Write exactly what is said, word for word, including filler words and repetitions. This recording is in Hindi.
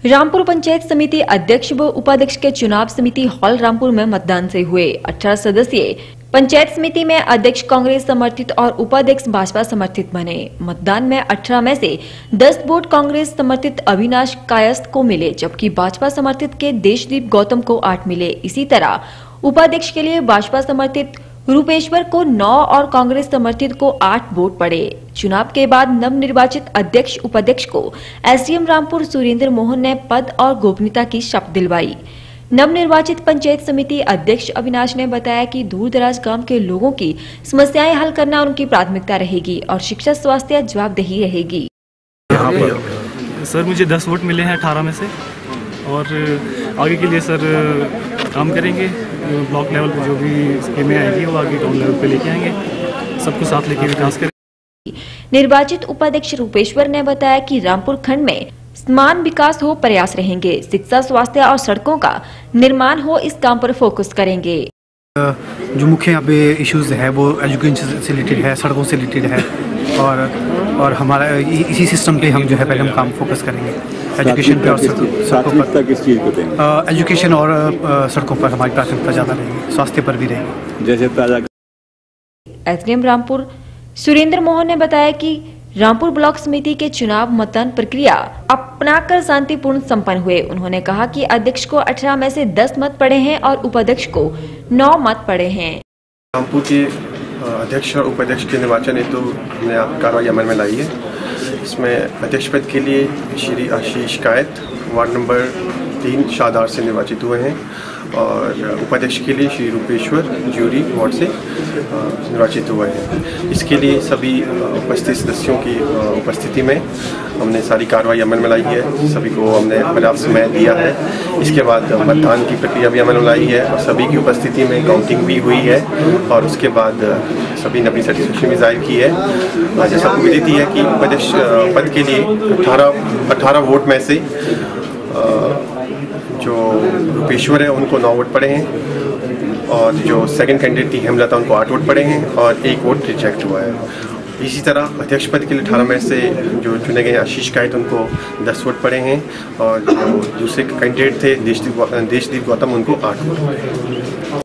रामपुर पंचायत समिति अध्यक्ष व उपाध्यक्ष के चुनाव समिति हॉल रामपुर में मतदान से हुए। अठारह सदस्यीय पंचायत समिति में अध्यक्ष कांग्रेस समर्थित और उपाध्यक्ष भाजपा समर्थित बने। मतदान में अठारह में से दस वोट कांग्रेस समर्थित अविनाश कायस्थ को मिले, जबकि भाजपा समर्थित के देशदीप गौतम को आठ मिले। इसी तरह उपाध्यक्ष के लिए भाजपा समर्थित रूपेश्वर को नौ और कांग्रेस समर्थित को आठ वोट पड़े। चुनाव के बाद नवनिर्वाचित अध्यक्ष उपाध्यक्ष को एसडीएम रामपुर सुरेंद्र मोहन ने पद और गोपनीयता की शपथ दिलवाई। नवनिर्वाचित पंचायत समिति अध्यक्ष अविनाश ने बताया कि दूर दराज गांव के लोगों की समस्याएं हल करना उनकी प्राथमिकता रहेगी और शिक्षा स्वास्थ्य जवाबदेही रहेगी। यहाँ पर सर मुझे दस वोट मिले हैं अठारह में से, और आगे के लिए सर काम करेंगे। ब्लॉक लेवल पर जो भी स्कीमें आएगी वो आगे टाउन लेवल पे लेके आएंगे, सबको साथ लेके विकास करेंगे। निर्वाचित उपाध्यक्ष रूपेश्वर ने बताया कि रामपुर खंड में समान विकास हो प्रयास रहेंगे। शिक्षा, स्वास्थ्य और सड़कों का निर्माण हो, इस काम पर फोकस करेंगे। जो मुख्य यहाँ पे इश्यूज है वो एजुकेशन से रिलेटेड है, सड़कों से रिलेटेड है, और और हमारा इसी सिस्टम पे हम जो है पहले हम काम फोकस करेंगे। एजुकेशन पे और सड़कों पर किस चीज़ को देंगे? एजुकेशन और सड़कों पर हमारी प्राथमिकता ज़्यादा रहेगी, स्वास्थ्य पर भी रहेगी। जैसे ताजा एसडीएम रामपुर सुरेंद्र मोहन ने बताया कि रामपुर ब्लॉक समिति के चुनाव मतदान प्रक्रिया अपनाकर शांतिपूर्ण संपन्न हुए। उन्होंने कहा कि अध्यक्ष को अठारह में से दस मत पड़े हैं और उपाध्यक्ष को नौ मत पड़े हैं। रामपुर के अध्यक्ष और उपाध्यक्ष के निर्वाचन हेतु हमने कार्रवाई अमल में लाई है। इसमें अध्यक्ष पद के लिए श्री आशीष कायत वार्ड नंबर तीन शादार से निर्वाचित हुए हैं, और उपाध्यक्ष के लिए श्री रूपेश्वर ज्यूरी वार्ड से निर्वाचित हुए हैं। इसके लिए सभी उपस्थित सदस्यों की उपस्थिति में हमने सारी कार्रवाई अमल में लाई है। सभी को हमने पर्याप्त समय दिया है। इसके बाद मतदान की प्रक्रिया भी अमल में लाई है और सभी की उपस्थिति में काउंटिंग भी हुई है, और उसके बाद सभी ने अपनी सेटिस्फेक्शन भी जाहिर की है। जैसा आपको विदित है कि उपाध्यक्ष पद के लिए अठारह अठारह वोट में से जो रूपेश्वर है उनको नौ वोट पड़े हैं, और जो सेकंड कैंडिडेट थी हेमलता उनको आठ वोट पड़े हैं और एक वोट रिजेक्ट हुआ है। इसी तरह अध्यक्ष पद के लिए अठारह में से जो चुने गए आशीष कायत उनको दस वोट पड़े हैं, और जो दूसरे कैंडिडेट थे देशदीप देशदीप गौतम उनको आठ वोट पड़े हैं।